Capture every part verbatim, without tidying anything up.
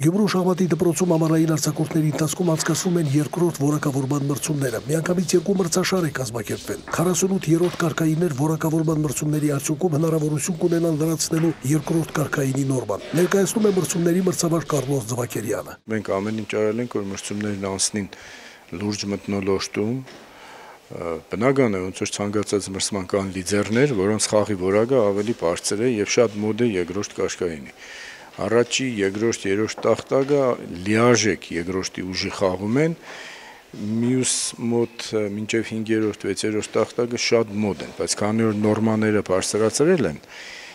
Գյումրու շահմատի դպրոցում ամառային արձակուրդների ընթացքում անցկացվում են երկրորդ որակավորման մրցումները։ Միանգամից երկու մրցաշար է կազմակերպվել։ քառասունութ-երրորդ կարգայիններ որակավորման մրցումների արդյունքում հնարավորություն կունենան լրացնելու երկրորդ կարգայինի նորման։ Ներկայացնում է մրցումների մրցավար Կառլոս Ձվակերյանը։ Մենք ամեն ինչ արել ենք, որ մրցումներն անցնին լուրջ մթնոլորտում։ Բնական է, ոնց որ ցանկացած մրցման կան լիդերներ, որոնց խաղի որակը ավելի բարձր է եւ շատ մոդ է երկրորդ կարգայինի։ Առաջի, երկրորդ, երրորդ տախտակը լիարժեք երկրորդի ուժի խաղում են, մյուս մոտ մինչև հինգերորդ, վեցերորդ տախտակը շատ մոդ են, բայց քանի որ նորմաները բարձրացրել են,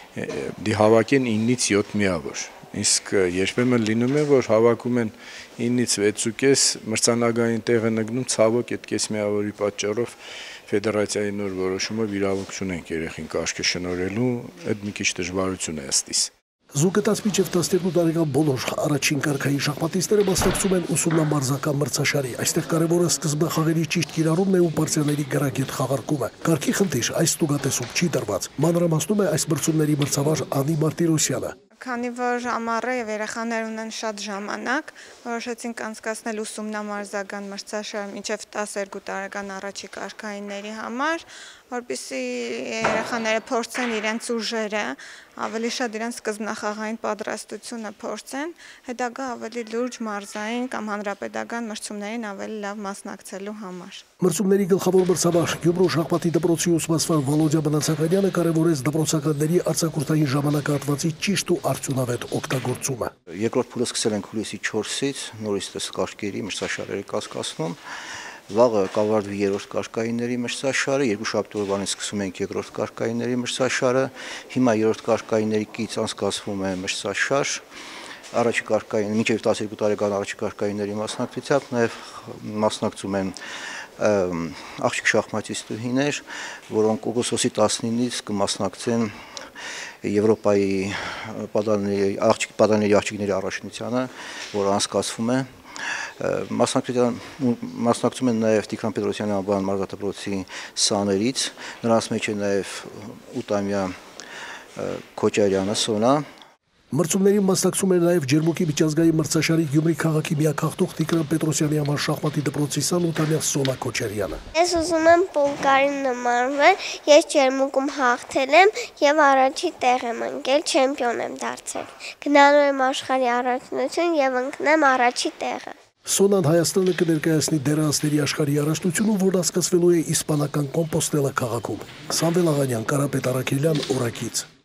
դի հավաքեն ինից յոթ միավոր։ Իսկ երբեմն լինում է, որ հավաքում են ինից վեցուկես մրցանակային տեղը նգնում, ցավոք այդ կես միավորի պատճառով ֆեդերացիայի նոր որոշումով իրավունք չունենք երեխին կաշկը շնորհելու, այդ մի քիչ դժվարություն է ըստիս։ Զուգտած մինչև տասներկու տարեկան բոլոր առաջին կարգային շախմատիստները մասնակցում են ուսումնամարզական մրցաշարի։ Այստեղ կարևորը սկզբնախաղերի ճիշտ կիրառումն է ու պարտիաների գրագետ խաղարկումը։ Կարգի խնդիր այս ստուգատեսում չի տրված։ Մանրամասնում է այս մրցումների մրցավար Անի Մարտիրոսյանը։ Քանի որ ամառը եւ երեխաներ ունեն շատ ժամանակ, որոշեցինք անցկացնել ուսումնամարզական մրցաշար մինչև տասներկու տարեկան առաջի կարգայինների համար, որպեսզի երեխաները փորձեն իրենց ուժերը, ավելի շատ իրենց սկզբնախաղային պատրաստությունը փորձեն, հետագա ավելի լուրջ մարզային կամ հանրապետական մրցումներին ավելի լավ մասնակցելու համար։ Մրցումների գլխավոր մրցավար Գյումրու շախմատի դպրոցի ուսմասվար Վոլոդյա Մնացականյանը կարևորեց դպրոցականների արձակուրդային ժամանակահատվածի ճիշտ ու արդյունավետ օգտագործումը։ Երկրորդ փուլը սկսել ենք հուլիսի չորսից, նորից կարգերի մրցաշարերը կասկածվում։ Վաղը կավարտվի երրորդ կարգայինների մրցաշարը, երկուշաբթի օրվանից սկսում ենք երկրորդ կարգայինների մրցաշարը, հիմա երրորդ կարգայինների կից անցկացվում է մրցաշար, առաջի կարգային, մինչև տասներկու տարեկան առաջի կարգայինների մասնակցությամբ, նաև մասնակցում են աղջիկ շախմատիստուհիներ, որոնք օգոստոսի տասնինից կմասնակցեն Եվրոպայի պատանիների աղջիկների առաջնությանը, որը անցկացվում է։ Մասնակցում են նաև Տիգրան Պետրոսյանի անվան մարզադպրոցի սաներից, նրանց մեջ է նաև ութամյա Քոչարյանը Սոնա։ Մրցումներին մասնակցում էր նաև Ջերմուկի միջազգային մրցաշարի Գյումրի քաղաքի միակ Տիգրան Պետրոսյանի անվան շախմատի դպրոցի սան ութամյա Սոնա Քոչարյանը։ Ես ուզում եմ Պոլկարին նմանվել, ես Ջերմուկում հաղթել եմ եւ առաջի տեղ եմ ընկել, չեմպիոն եմ դարձել։ Գնալու եմ աշխարհի առաջնություն եւ ընկնեմ առաջի տեղը։ Սոնան Հայաստանը կներկայացնի դեռահասների աշխարհի առաջնությունում, որն անցկացվելու է իսպանական Կոմպոստելա քաղաքում։ Սամվել Աղանյան, Կարապետ Արաքելյան, Օրակից։